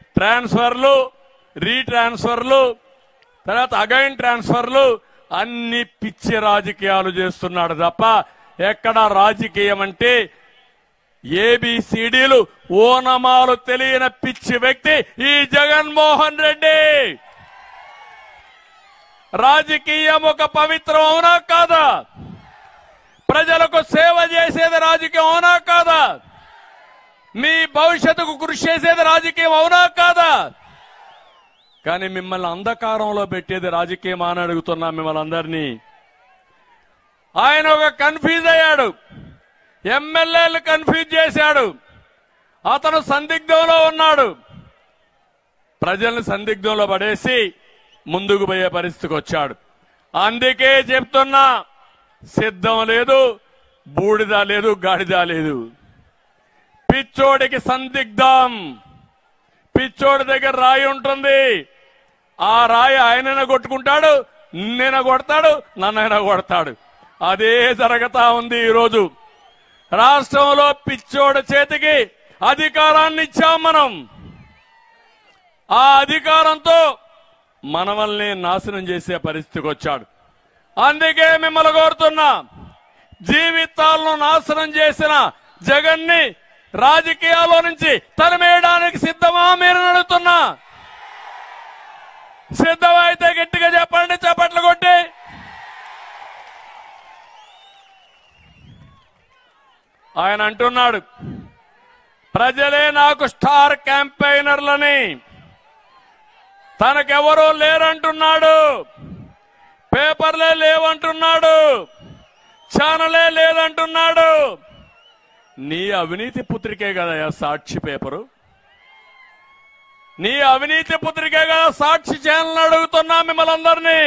ట్రాన్స్ఫర్లు, రీట్రాన్స్ఫర్లు, తర్వాత అగైన్ ట్రాన్స్ఫర్లు, అన్ని పిచ్చి రాజకీయాలు చేస్తున్నాడు తప్ప ఎక్కడ రాజకీయం అంటే ఏబిసిడీలు ఓనమాలు తెలియని పిచ్చి వ్యక్తి ఈ జగన్మోహన్ రెడ్డి. రాజకీయం ఒక పవిత్రం అవునా కాదా? ప్రజలకు సేవ చేసేది రాజకీయం అవునా కాదా? మీ భవిష్యత్తుకు కృషి చేసేది రాజకీయం అవునా కాదా? కానీ మిమ్మల్ని అంధకారంలో పెట్టేది రాజకీయం అని అడుగుతున్నా మిమ్మల్ని అందరినీ. ఆయన ఒక కన్ఫ్యూజ్ అయ్యాడు, ఎమ్మెల్యేలు కన్ఫ్యూజ్ చేశాడు, అతను సందిగ్ధంలో ఉన్నాడు. ప్రజల్ని సందిగ్ధంలో పడేసి ముందుకు పోయే పరిస్థితికి వచ్చాడు. అందుకే చెప్తున్నా, సిద్ధం లేదు, బూడిద లేదు, గాడిద లేదు. పిచ్చోడికి సందిగ్ధం. పిచ్చోడి దగ్గర రాయి ఉంటుంది, ఆ రాయి ఆయనైనా కొట్టుకుంటాడు, నిన్నైనా కొడతాడు, నన్నైనా కొడతాడు. అదే జరుగుతా ఉంది ఈరోజు రాష్ట్రంలో. పిచ్చోడి చేతికి అధికారాన్ని ఇచ్చాం మనం. ఆ అధికారంతో మనల్ని నాశనం చేసే పరిస్థితికి వచ్చాడు. అందుకే మిమ్మల్ని కోరుతున్నా, జీవితాలను నాశనం చేసిన జగన్ని రాజకీయాల్లో నుంచి తరిమేయడానికి సిద్ధమా మీరు అడుగుతున్నా? సిద్ధమైతే గట్టిగా చెప్పండి, చప్పట్లు కొట్టి. ఆయన అంటున్నాడు, ప్రజలే నాకు స్టార్ క్యాంపెయినర్లని, తనకెవరూ లేరంటున్నాడు, పేపర్లే లేవంటున్నాడు, ఛానలే లేదంటున్నాడు. నీ అవినీతి పుత్రికే కదా సాక్షి పేపరు, నీ అవినీతి పుత్రికే కదా సాక్షి ఛానల్ అడుగుతున్నా మిమ్మల్ని అందరినీ.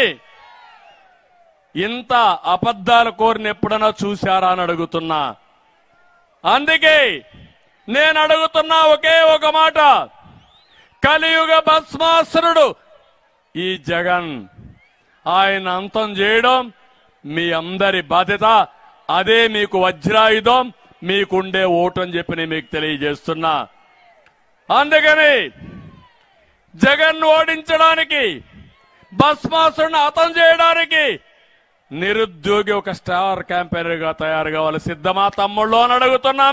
ఇంత అబద్ధాలు కోరిన ఎప్పుడైనా చూశారా అని అడుగుతున్నా. అందుకే నేను అడుగుతున్నా ఒకే ఒక మాట, కలియుగ భస్మాసురుడు ఈ జగన్, ఆయన అంతం చేయడం మీ అందరి బాధ్యత. అదే మీకు వజ్రాయుధం, మీకుండే ఓటు అని చెప్పి నేను మీకు తెలియజేస్తున్నా. అందుకని జగన్ ఓడించడానికి, భస్మాసురుని అంతం చేయడానికి నిరుద్యోగి ఒక స్టార్ క్యాంపెయినర్ గా తయారు కావాలి. సిద్ధమా తమ్ముళ్ళు అని అడుగుతున్నా.